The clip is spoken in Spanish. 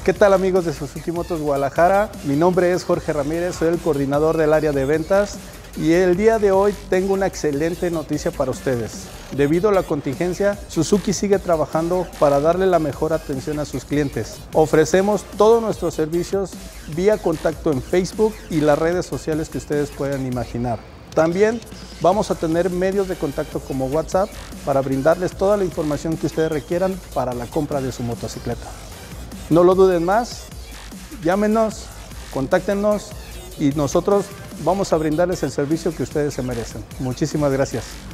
¿Qué tal amigos de Suzuki Motos Guadalajara? Mi nombre es Jorge Ramírez, soy el coordinador del área de ventas y el día de hoy tengo una excelente noticia para ustedes. Debido a la contingencia, Suzuki sigue trabajando para darle la mejor atención a sus clientes. Ofrecemos todos nuestros servicios vía contacto en Facebook y las redes sociales que ustedes puedan imaginar. También vamos a tener medios de contacto como WhatsApp para brindarles toda la información que ustedes requieran para la compra de su motocicleta. No lo duden más, llámenos, contáctenos y nosotros vamos a brindarles el servicio que ustedes se merecen. Muchísimas gracias.